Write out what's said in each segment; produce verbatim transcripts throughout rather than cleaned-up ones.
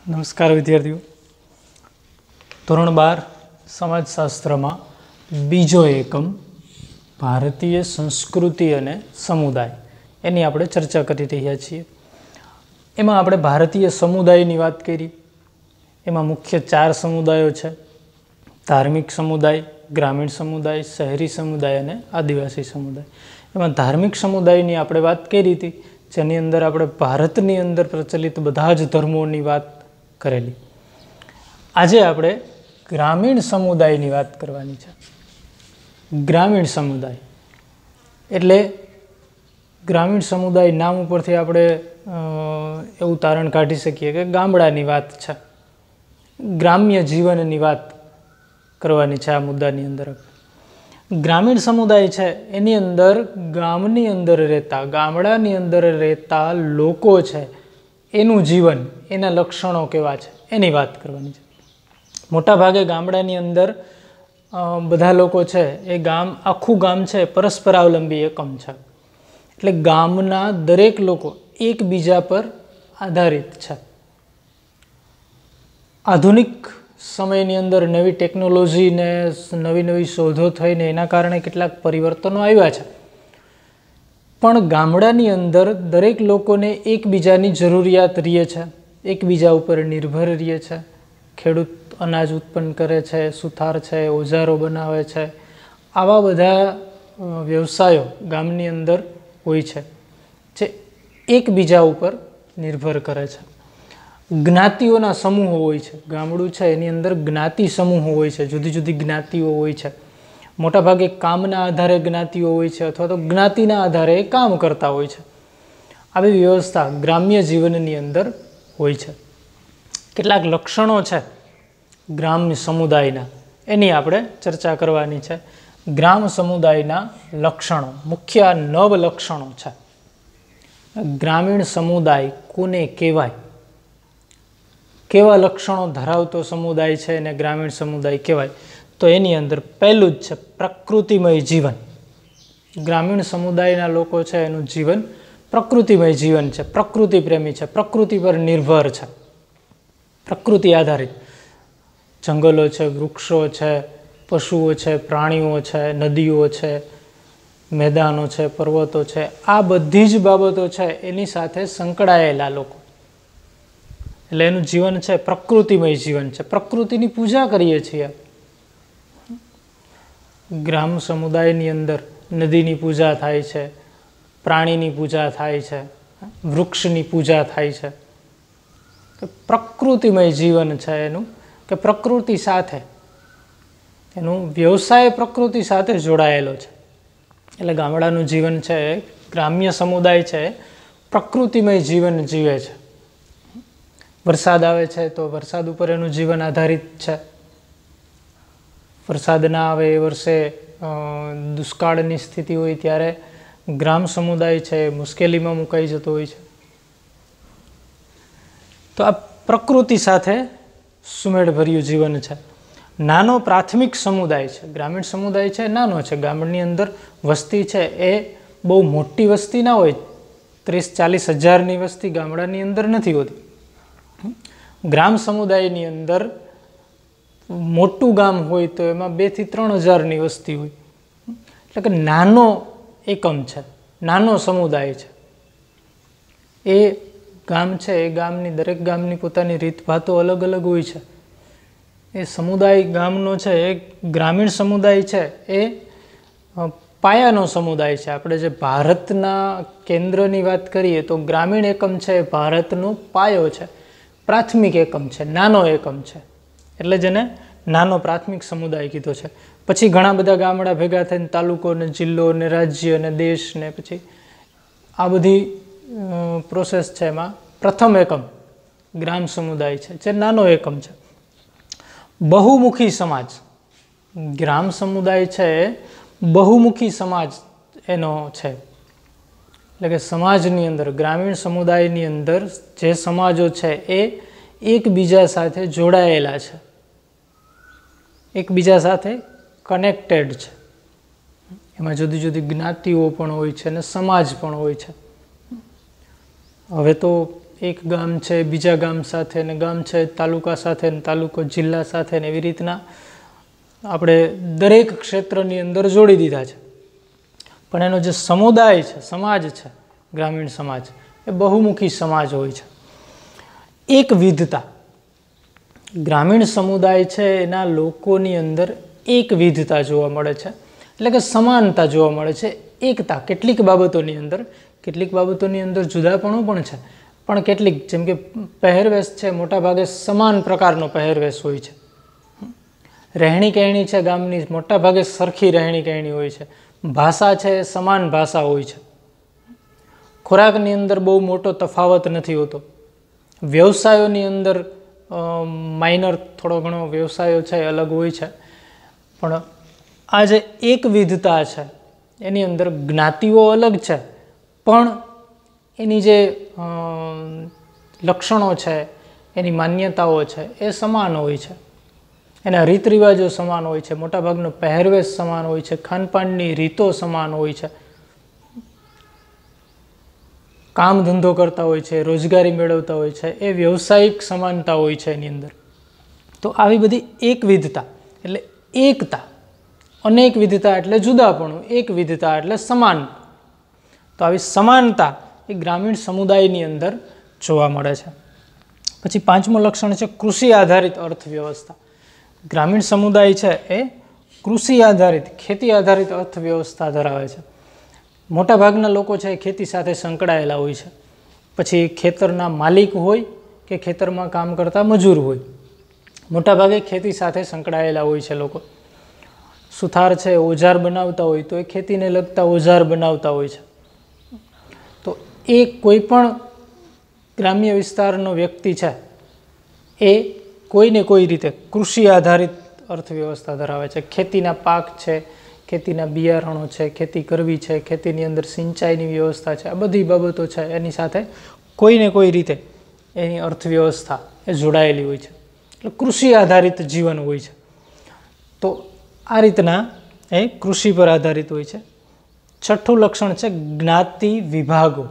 નમસ્કાર વિદ્યાર્થીઓ. ધોરણ બાર સમાજશાસ્ત્રમાં બીજો એકમ ભારતીય સંસ્કૃતિ અને સમુદાય એની આપણે ચર્ચા કરી રહ્યા છીએ. એમાં આપણે ભારતીય સમુદાયની વાત કરી. એમાં મુખ્ય ચાર સમુદાયો છે: ધાર્મિક સમુદાય, ગ્રામીણ સમુદાય, શહેરી સમુદાય અને આદિવાસી સમુદાય. એમાં ધાર્મિક સમુદાયની આપણે વાત કરી હતી, જેની અંદર આપણે ભારતની અંદર પ્રચલિત બધા જ ધર્મોની વાત કરેલી. આજે આપણે ગ્રામીણ સમુદાયની વાત કરવાની છે. ગ્રામીણ સમુદાય એટલે ગ્રામીણ સમુદાય નામ ઉપરથી આપણે એવું તારણ કાઢી શકીએ કે ગામડાની વાત છે, ગ્રામ્ય જીવનની વાત કરવાની છે. આ મુદ્દાની અંદર ગ્રામીણ સમુદાય છે એની અંદર ગામની અંદર રહેતા, ગામડાની અંદર રહેતા લોકો છે, એનું જીવન, એના લક્ષણો કેવા છે એની વાત કરવાની છે. મોટાભાગે ગામડાની અંદર બધા લોકો છે એ ગામ આખું ગામ છે પરસ્પરાવલંબી એકમ છે. એટલે ગામના દરેક લોકો એકબીજા પર આધારિત છે. આધુનિક સમયની અંદર નવી ટેકનોલોજી ને નવી નવી શોધો થઈને એના કારણે કેટલાક પરિવર્તનો આવ્યા છે, પણ ગામડાની અંદર દરેક લોકોને એકબીજાની જરૂરિયાત રહે છે, એકબીજા ઉપર નિર્ભર રહે છે. ખેડૂત અનાજ ઉત્પન્ન કરે છે, સુથાર છે, ઓજારો બનાવે છે, આવા બધા વ્યવસાયો ગામની અંદર હોય છે જે એકબીજા ઉપર નિર્ભર કરે છે. જ્ઞાતિઓના સમૂહો હોય છે. ગામડું છે એની અંદર જ્ઞાતિ સમૂહો હોય છે, જુદી જુદી જ્ઞાતિઓ હોય છે. મોટાભાગે કામના આધારે જ્ઞાતિઓ હોય છે અથવા તો જ્ઞાતિના આધારે કામ કરતા હોય છે. આવી વ્યવસ્થા ગ્રામ્ય જીવનની અંદર હોય છે. કેટલાક લક્ષણો છે ગ્રામ્ય સમુદાયના, એની આપણે ચર્ચા કરવાની છે. ગ્રામ સમુદાયના લક્ષણો, મુખ્ય નવ લક્ષણો છે. ગ્રામીણ સમુદાય કોને કહેવાય, કેવા લક્ષણો ધરાવતો સમુદાય છે એને ગ્રામીણ સમુદાય કહેવાય, તો એની અંદર પહેલું જ છે પ્રકૃતિમય જીવન. ગ્રામીણ સમુદાયના લોકો છે એનું જીવન પ્રકૃતિમય જીવન છે, પ્રકૃતિ પ્રેમી છે, પ્રકૃતિ પર નિર્ભર છે, પ્રકૃતિ આધારિત. જંગલો છે, વૃક્ષો છે, પશુઓ છે, પ્રાણીઓ છે, નદીઓ છે, મેદાનો છે, પર્વતો છે, આ બધી જ બાબતો છે એની સાથે સંકળાયેલા લોકો. એટલે એનું જીવન છે પ્રકૃતિમય જીવન છે. પ્રકૃતિની પૂજા કરીએ છીએ. ગ્રામ સમુદાયની અંદર નદીની પૂજા થાય છે, પ્રાણીની પૂજા થાય છે, વૃક્ષની પૂજા થાય છે. પ્રકૃતિમય જીવન છે એનું, કે પ્રકૃતિ સાથે એનું વ્યવસાય પ્રકૃતિ સાથે જોડાયેલો છે. એટલે ગામડાનું જીવન છે, ગ્રામ્ય સમુદાય છે, પ્રકૃતિમય જીવન જીવે છે. વરસાદ આવે છે તો વરસાદ ઉપર એનું જીવન આધારિત છે. વરસાદ ના આવે એ વર્ષે દુષ્કાળની સ્થિતિ હોય ત્યારે ગ્રામ સમુદાય છે મુશ્કેલીમાં મુકાઈ જતો હોય છે. તો આ પ્રકૃતિ સાથે સુમેળભર્યું જીવન છે. નાનો પ્રાથમિક સમુદાય છે. ગ્રામીણ સમુદાય છે નાનો છે. ગામની અંદર વસ્તી છે એ બહુ મોટી વસ્તી ના હોય, ત્રીસ ચાલીસ હજારની વસ્તી ગામડાની અંદર નથી હોતી. ગ્રામ સમુદાયની અંદર મોટું ગામ હોય તો એમાં બે થી ત્રણ હજારની વસ્તી હોય. એટલે કે નાનો એકમ છે, નાનો સમુદાય છે. એ ગામ છે એ ગામની દરેક ગામની પોતાની રીતભાતો અલગ અલગ હોય છે. એ સમુદાય ગામનો છે એ ગ્રામીણ સમુદાય છે એ પાયાનો સમુદાય છે. આપણે જે ભારતના કેન્દ્રની વાત કરીએ તો ગ્રામીણ એકમ છે એ ભારતનો પાયો છે, પ્રાથમિક એકમ છે, નાનો એકમ છે. એટલે જેને નાનો પ્રાથમિક સમુદાય કીધો છે. પછી ઘણા બધા ગામડા ભેગા થઈને તાલુકો ને જિલ્લો ને રાજ્ય ને દેશ ને પછી આ બધી પ્રોસેસ છે. એમાં પ્રથમ એકમ ગ્રામ સમુદાય છે જે નાનો એકમ છે. બહુમુખી સમાજ. ગ્રામ સમુદાય છે બહુમુખી સમાજ એનો છે. એટલે કે સમાજની અંદર, ગ્રામીણ સમુદાયની અંદર જે સમાજો છે એ એકબીજા સાથે જોડાયેલા છે, એકબીજા સાથે કનેક્ટેડ છે. એમાં જુદી જુદી જ્ઞાતિઓ પણ હોય છે અને સમાજ પણ હોય છે. હવે તો એક ગામ છે બીજા ગામ સાથે, ને ગામ છે તાલુકા સાથે, ને તાલુકો જિલ્લા સાથે, ને એવી રીતના આપણે દરેક ક્ષેત્રની અંદર જોડી દીધા છે. પણ એનો જે સમુદાય છે, સમાજ છે, ગ્રામીણ સમાજ, એ બહુમુખી સમાજ હોય છે. એક વિધતા, ગ્રામીણ સમુદાય છે એના લોકોની અંદર એક વિધતા જોવા મળે છે, એટલે કે સમાનતા જોવા મળે છે, એકતા. કેટલીક બાબતોની અંદર કેટલીક બાબતોની અંદર જુદાપણું પણ છે, પણ કેટલીક, જેમ કે પહેરવેશ છે, મોટાભાગે સમાન પ્રકારનો પહેરવેશ હોય છે. રહેણી કહેણી છે ગામની, મોટાભાગે સરખી રહેણી કહેણી હોય છે. ભાષા છે એ સમાન ભાષા હોય છે. ખોરાકની અંદર બહુ મોટો તફાવત નથી હોતો. વ્યવસાયોની અંદર માઇનર થોડો ઘણો વ્યવસાયો છે એ અલગ હોય છે, પણ આ જે એક વિધતા છે એની અંદર જ્ઞાતિઓ અલગ છે, પણ એની જે લક્ષણો છે, એની માન્યતાઓ છે એ સમાન હોય છે. એના રીત રિવાજો સમાન હોય છે, મોટાભાગનો પહેરવેશ સમાન હોય છે, ખાનપાનની રીતો સમાન હોય છે, કામ ધંધો કરતા હોય છે, રોજગારી મેળવતા હોય છે, એ વ્યવસાયિક સમાનતા હોય છે એની અંદર. તો આવી બધી એક વિધતા એટલે એકતા, અનેક વિધતા એટલે જુદાપણું, એક વિધતા એટલે સમાન. તો આવી સમાનતા એ ગ્રામીણ સમુદાયની અંદર જોવા મળે છે. પછી પાંચમું લક્ષણ છે કૃષિ આધારિત અર્થવ્યવસ્થા. ગ્રામીણ સમુદાય છે એ કૃષિ આધારિત, ખેતી આધારિત અર્થવ્યવસ્થા ધરાવે છે. મોટાભાગના લોકો છે એ ખેતી સાથે સંકળાયેલા હોય છે. પછી ખેતરના માલિક હોય કે ખેતરમાં કામ કરતા મજૂર હોય, મોટાભાગે ખેતી સાથે સંકળાયેલા હોય છે લોકો. સુથાર છે ઓજાર બનાવતા હોય તો એ ખેતીને લગતા ઓજાર બનાવતા હોય છે. તો એ કોઈ પણ ગ્રામ્ય વિસ્તારનો વ્યક્તિ છે એ કોઈને કોઈ રીતે કૃષિ આધારિત અર્થવ્યવસ્થા ધરાવે છે. ખેતીના પાક છે, ખેતીના બિયારણો છે, ખેતી કરવી છે, ખેતીની અંદર સિંચાઈની વ્યવસ્થા છે, આ બધી બાબતો છે એની સાથે કોઈને કોઈ રીતે એની અર્થવ્યવસ્થા એ જોડાયેલી હોય છે. એટલે કૃષિ આધારિત જીવન હોય છે. તો આ રીતના એ કૃષિ પર આધારિત હોય છે. છઠ્ઠું લક્ષણ છે જ્ઞાતિ વિભાગો.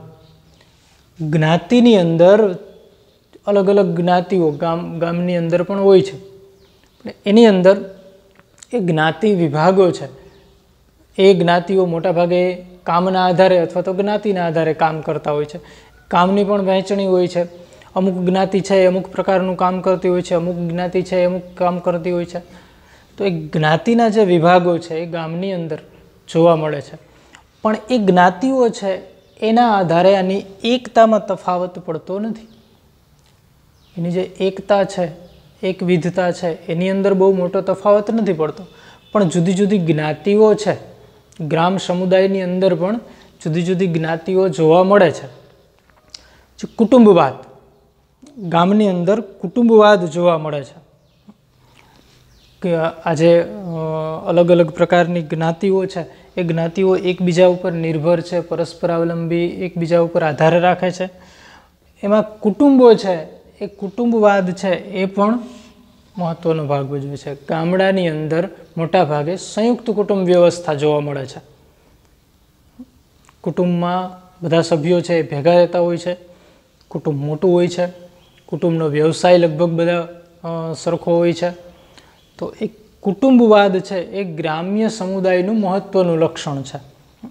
જ્ઞાતિની અંદર અલગ અલગ જ્ઞાતિઓ ગામ ગામની અંદર પણ હોય છે. એની અંદર એ જ્ઞાતિ વિભાગો છે, એ જ્ઞાતિઓ મોટાભાગે કામના આધારે અથવા તો જ્ઞાતિના આધારે કામ કરતા હોય છે. કામની પણ વહેંચણી હોય છે. અમુક જ્ઞાતિ છે એ અમુક પ્રકારનું કામ કરતી હોય છે, અમુક જ્ઞાતિ છે એ અમુક કામ કરતી હોય છે. તો એ જ્ઞાતિના જે વિભાગો છે એ ગામની અંદર જોવા મળે છે. પણ એ જ્ઞાતિઓ છે એના આધારે આની એકતામાં તફાવત પડતો નથી. એની જે એકતા છે, એક વિધતા છે, એની અંદર બહુ મોટો તફાવત નથી પડતો. પણ જુદી જુદી જ્ઞાતિઓ છે, ગ્રામ સમુદાયની અંદર પણ જુદી જુદી જ્ઞાતિઓ જોવા મળે છે. જે કુટુંબવાદ, ગામની અંદર કુટુંબવાદ જોવા મળે છે કે આજે અલગ અલગ પ્રકારની જ્ઞાતિઓ છે એ જ્ઞાતિઓ એકબીજા ઉપર નિર્ભર છે, પરસ્પરાવલંબી એકબીજા ઉપર આધાર રાખે છે. એમાં કુટુંબો છે એ કુટુંબવાદ છે એ પણ મહત્ત્વનો ભાગ ભજવે છે. ગામડાની અંદર મોટા ભાગે સંયુક્ત કુટુંબ વ્યવસ્થા જોવા મળે છે. કુટુંબમાં બધા સભ્યો છે એ ભેગા રહેતા હોય છે. કુટુંબ મોટું હોય છે. કુટુંબનો વ્યવસાય લગભગ બધા સરખો હોય છે. તો એક કુટુંબવાદ છે એ ગ્રામ્ય સમુદાયનું મહત્ત્વનું લક્ષણ છે.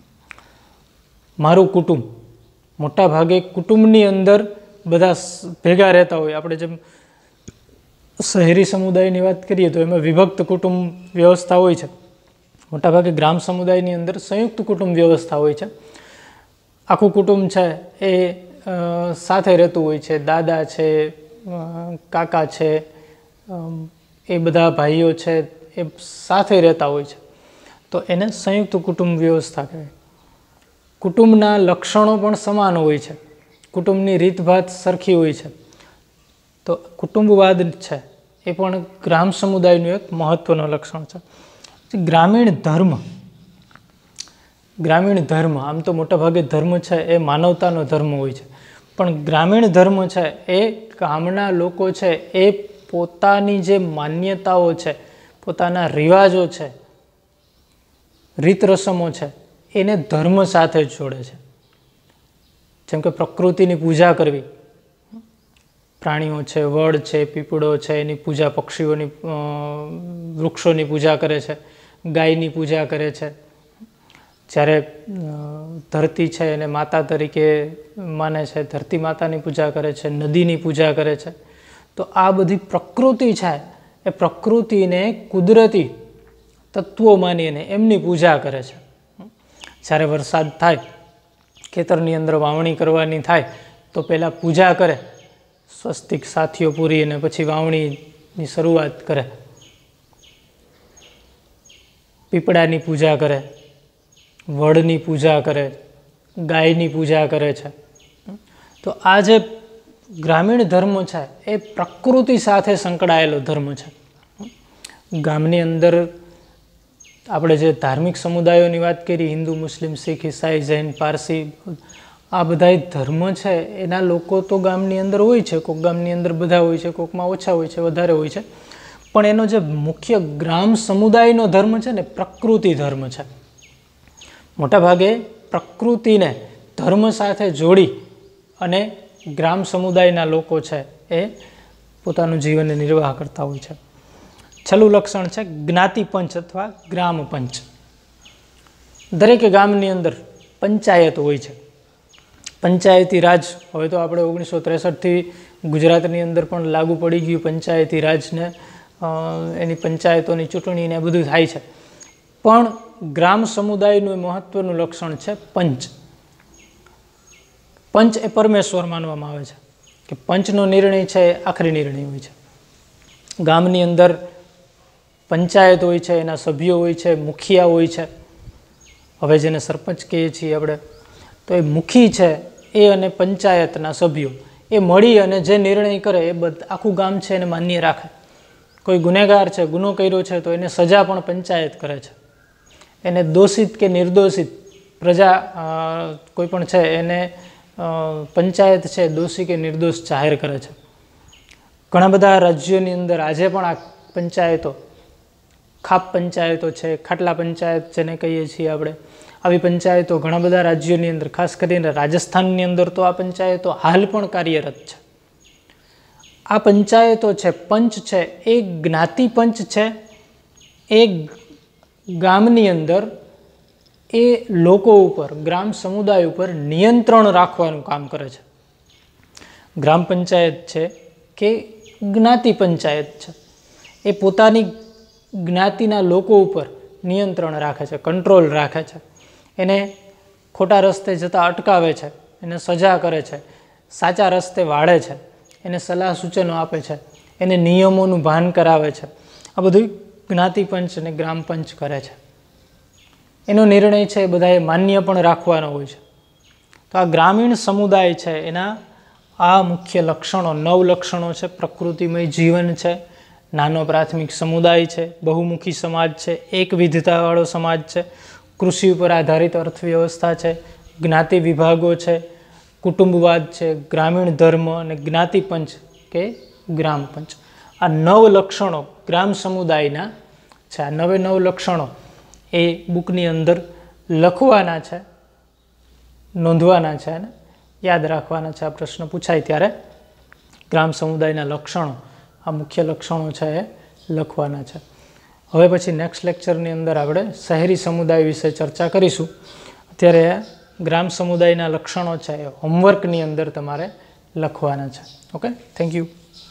મારું કુટુંબ, મોટા ભાગે કુટુંબની અંદર બધા ભેગા રહેતા હોય. આપણે જેમ શહેરી સમુદાયની વાત કરીએ તો એમાં વિભક્ત કુટુંબ વ્યવસ્થા હોય છે. મોટાભાગે ગ્રામ સમુદાયની અંદર સંયુક્ત કુટુંબ વ્યવસ્થા હોય છે. આખું કુટુંબ છે એ સાથે રહેતું હોય છે. દાદા છે, કાકા છે, એ બધા ભાઈઓ છે એ સાથે રહેતા હોય છે. તો એને સંયુક્ત કુટુંબ વ્યવસ્થા કહેવાય. કુટુંબના લક્ષણો પણ સમાન હોય છે. કુટુંબની રીતભાત સરખી હોય છે. તો કુટુંબવાદ છે એ પણ ગ્રામ સમુદાયનું એક મહત્ત્વનું લક્ષણ છે. ગ્રામીણ ધર્મ, ગ્રામીણ ધર્મ આમ તો મોટાભાગે ધર્મ છે એ માનવતાનો ધર્મ હોય છે, પણ ગ્રામીણ ધર્મ છે એ ગામના લોકો છે એ પોતાની જે માન્યતાઓ છે, પોતાના રિવાજો છે, રીત રસમો છે એને ધર્મ સાથે જોડે છે. જેમ કે પ્રકૃતિની પૂજા કરવી, પ્રાણીઓ છે, વડ છે, પીપળો છે, એની પૂજા, પક્ષીઓની વૃક્ષોની પૂજા કરે છે, ગાયની પૂજા કરે છે. જ્યારે ધરતી છે એને માતા તરીકે માને છે, ધરતી માતાની પૂજા કરે છે, નદીની પૂજા કરે છે. તો આ બધી પ્રકૃતિ છે એ પ્રકૃતિને કુદરતી તત્વો માનીને એમની પૂજા કરે છે. જ્યારે વરસાદ થાય, ખેતરની અંદર વાવણી કરવાની થાય તો પહેલાં પૂજા કરે, સ્વસ્તિક સાથીઓ પૂરી, અને પછી વાવણીની શરૂઆત કરે. પીપળાની પૂજા કરે, વડની પૂજા કરે, ગાયની પૂજા કરે છે. તો આ જે ગ્રામીણ ધર્મ છે એ પ્રકૃતિ સાથે સંકળાયેલો ધર્મ છે. ગામની અંદર આપણે જે ધાર્મિક સમુદાયોની વાત કરી, હિન્દુ, મુસ્લિમ, શીખ, ઈસાઈ, જૈન, પારસી, આ બધા ધર્મ છે એના લોકો તો ગામની અંદર હોય છે. કોઈક ગામની અંદર બધા હોય છે, કોઈકમાં ઓછા હોય છે, વધારે હોય છે. પણ એનો જે મુખ્ય ગ્રામ સમુદાયનો ધર્મ છે ને પ્રકૃતિ ધર્મ છે. મોટાભાગે પ્રકૃતિને ધર્મ સાથે જોડી અને ગ્રામ સમુદાયના લોકો છે એ પોતાનું જીવન નિર્વાહ કરતા હોય છે. છેલ્લું લક્ષણ છે જ્ઞાતિ પંચ અથવા ગ્રામ પંચ. દરેક ગામની અંદર પંચાયત હોય છે. પંચાયતી રાજ હવે તો આપણે ઓગણીસો ત્રેસઠથી ગુજરાતની અંદર પણ લાગુ પડી ગયું પંચાયતી રાજને, એની પંચાયતોની ચૂંટણીને એ બધું થાય છે. પણ ગ્રામ સમુદાયનું મહત્વનું લક્ષણ છે પંચ. પંચ એ પરમેશ્વર માનવામાં આવે છે કે પંચનો નિર્ણય છે એ આખરી નિર્ણય હોય છે. ગામની અંદર પંચાયત હોય છે, એના સભ્યો હોય છે, મુખિયા હોય છે. હવે જેને સરપંચ કહીએ છીએ આપણે, તો એ મુખી છે એ અને પંચાયતના સભ્યો એ મળી અને જે નિર્ણય કરે એ બધ આખું ગામ છે એને માન્ય રાખે. કોઈ ગુનેગાર છે, ગુનો કર્યો છે તો એને સજા પણ પંચાયત કરે છે. એને દોષિત કે નિર્દોષિત પ્રજા કોઈ પણ છે એને પંચાયત છે દોષી કે નિર્દોષ જાહેર કરે છે. ઘણા બધા રાજ્યોની અંદર આજે પણ આ પંચાયતો, ખાપ પંચાયતો છે, ખાટલા પંચાયત જેને કહીએ છીએ આપણે, આવી પંચાયતો ઘણા બધા રાજ્યોની અંદર, ખાસ કરીને રાજસ્થાનની અંદર તો આ પંચાયતો હાલ પણ કાર્યરત છે. આ પંચાયતો છે, પંચ છે, એ જ્ઞાતિ પંચ છે. એ ગામની અંદર એ લોકો ઉપર, ગ્રામ સમુદાય ઉપર નિયંત્રણ રાખવાનું કામ કરે છે. ગ્રામ પંચાયત છે કે જ્ઞાતિ પંચાયત છે, એ પોતાની જ્ઞાતિના લોકો ઉપર નિયંત્રણ રાખે છે, કંટ્રોલ રાખે છે. એને ખોટા રસ્તે જતા અટકાવે છે, એને સજા કરે છે, સાચા રસ્તે વાળે છે, એને સલાહ સૂચનો આપે છે, એને નિયમોનું ભાન કરાવે છે. આ બધું જ્ઞાતિ પંચ અને ગ્રામ પંચ કરે છે. એનો નિર્ણય છે એ બધાએ માન્ય પણ રાખવાનો હોય છે. તો આ ગ્રામીણ સમુદાય છે એના આ મુખ્ય લક્ષણો, નવ લક્ષણો છે. પ્રકૃતિમય જીવન છે, નાનો પ્રાથમિક સમુદાય છે, બહુમુખી સમાજ છે, એક વિધતાવાળો સમાજ છે, કૃષિ ઉપર આધારિત અર્થવ્યવસ્થા છે, જ્ઞાતિ વિભાગો છે, કુટુંબવાદ છે, ગ્રામીણ ધર્મ અને જ્ઞાતિ પંચ કે ગ્રામ પંચ. આ નવ લક્ષણો ગ્રામ સમુદાયના છે. આ નવે નવ લક્ષણો એ બુકની અંદર લખવાના છે, નોંધવાના છે અને યાદ રાખવાના છે. આ પ્રશ્ન પૂછાય ત્યારે ગ્રામ સમુદાયના લક્ષણો, આ મુખ્ય લક્ષણો છે એ લખવાના છે. હવે પછી નેક્સ્ટ લેક્ચરની અંદર આપણે શહેરી સમુદાય વિશે ચર્ચા કરીશું. અત્યારે ગ્રામ સમુદાયના લક્ષણો છે એ હોમવર્કની અંદર તમારે લખવાના છે. Okay, thank you.